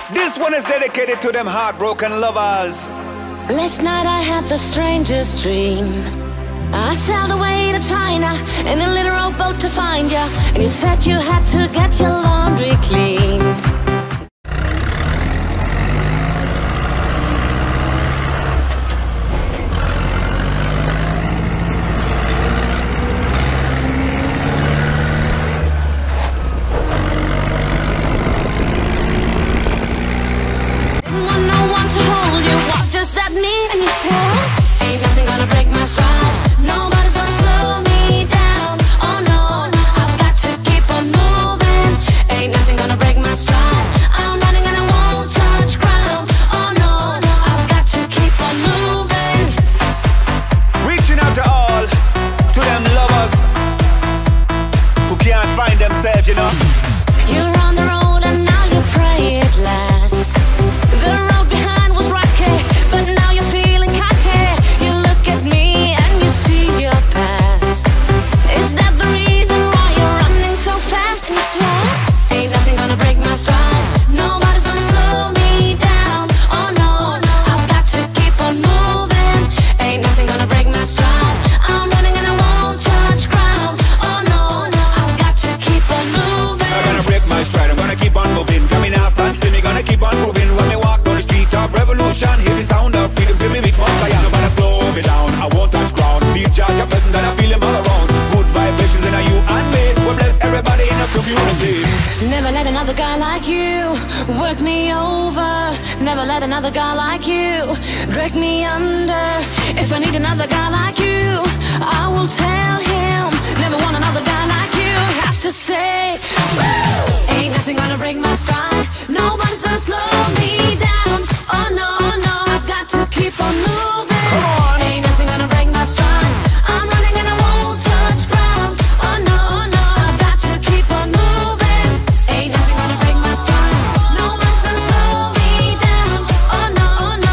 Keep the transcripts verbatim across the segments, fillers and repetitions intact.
This one is dedicated to them heartbroken lovers. Last night I had the strangest dream. I sailed away to China in a little rowboat to find you, and you said you had to get your laundry clean. Didn't want no one to hold you, what does that mean? And you said, ain't nothing gonna break my stride. Nobody's gonna slow me down. Oh no, I've got to keep on moving. Ain't nothing gonna break my stride. I'm running and I won't touch ground. Oh no, I've got to keep on moving. Reaching out to all, to them lovers who can't find themselves, you know. You're on the road and now you pray it lasts. The road behind was rocky, but now you're feeling cocky. You look at me and you see your past. Is that the reason why you're running so fast? And you say, ain't nothing gonna break my stride. Nobody's gonna slow me down. Oh no, I've got to keep on moving. Ain't nothing gonna break my stride. I'm running and I won't touch ground. Oh no, I've got to keep on moving. I'm gonna break my stride, I'm gonna keep on moving. Coming out, stand still, me gonna keep on proving. When me walk down the street of revolution, hear the sound of freedom, feel me with Mount Zion. Nobody slow me down, I won't touch ground. Feel Georgia present and I feel him all around. Good vibrations in a you and me. We bless everybody in the community. Never let another guy like you work me over. Never let another guy like you drag me under. If I need another guy like you, I will tell him. Never want another guy like you. Have to say, woo! Ain't nothing gonna break my stride. Nobody's gonna slow me down. Oh no, no, I've got to keep on moving. Come on. Ain't nothing gonna break my stride. I'm running and I won't touch ground. Oh no, no, I've got to keep on moving. Ain't nothing gonna break my stride. Nobody's gonna slow me down. Oh no, no.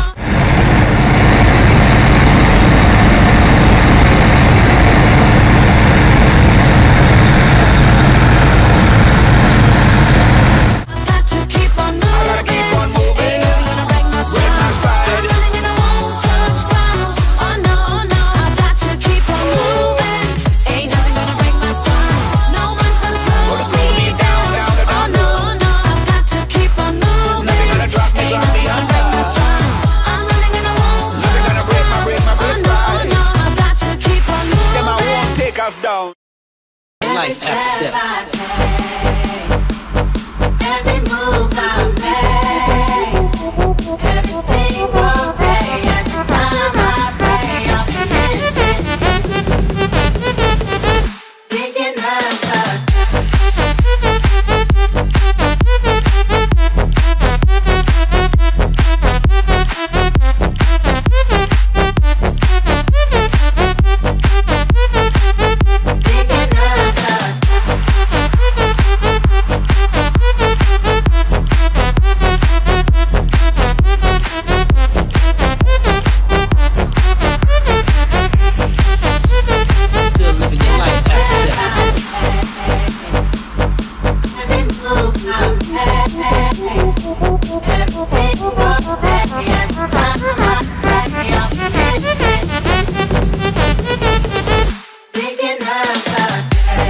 I've got to keep on moving. I gotta keep on moving. Ain't nothing gonna break my Break my stride. stride. I'm running and I won't touch ground. Oh no, no, I've got to keep on moving. Ain't nothing gonna break my stride. Nobody's gonna slow Gonna slow me me down, down, down. down, Oh no, no, I've got to keep on moving. Nothing gonna drop me, Ain't drop me nothing gonna under. break my stride. I'm running and I won't Nothing touch gonna break my, ground. break my, break Oh stride. no, no, I've got to keep on Them I moving. won't take us down. Life after death. Every move I make, every single day, every time I pray, I'll be missing you. Thinking of us. Thinking of us. Still living your life after death. Every move I make, every single day, every time I pray, I'll be missing you. Thinking of us,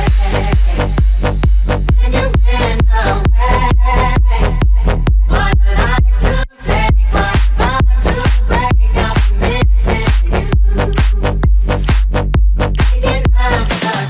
and you went away. What a life to take, what fun to break, I'll be missing you. Thinking of us.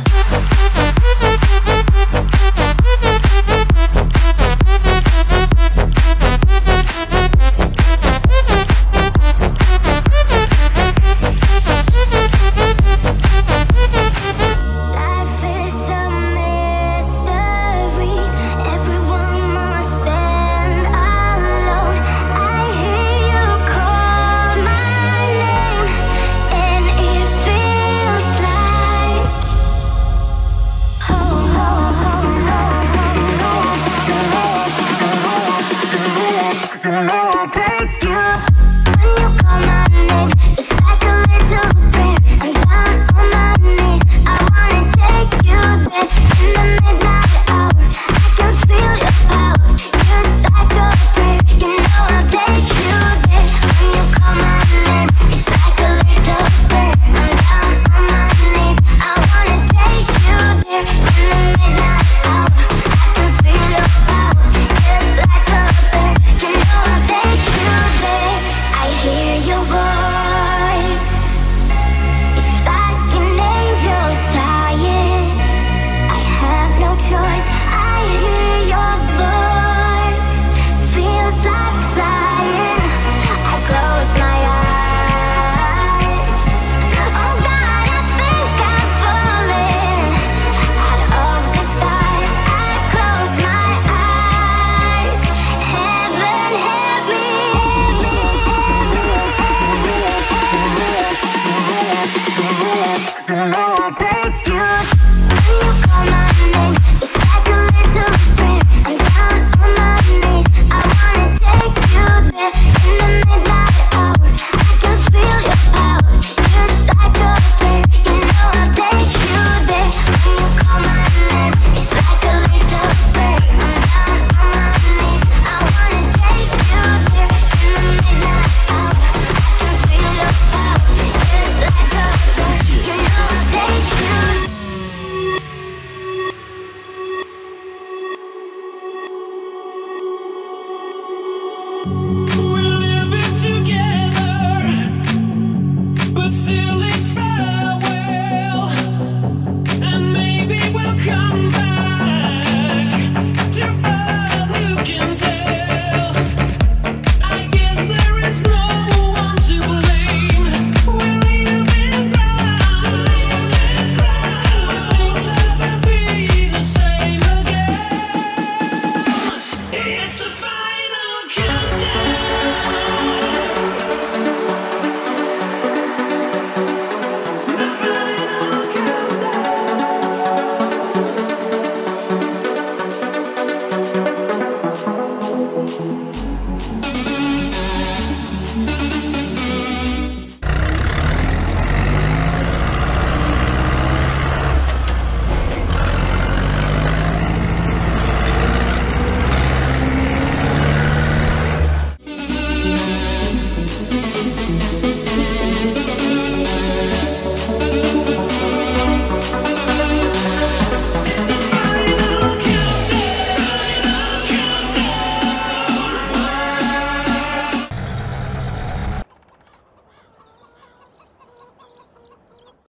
Thank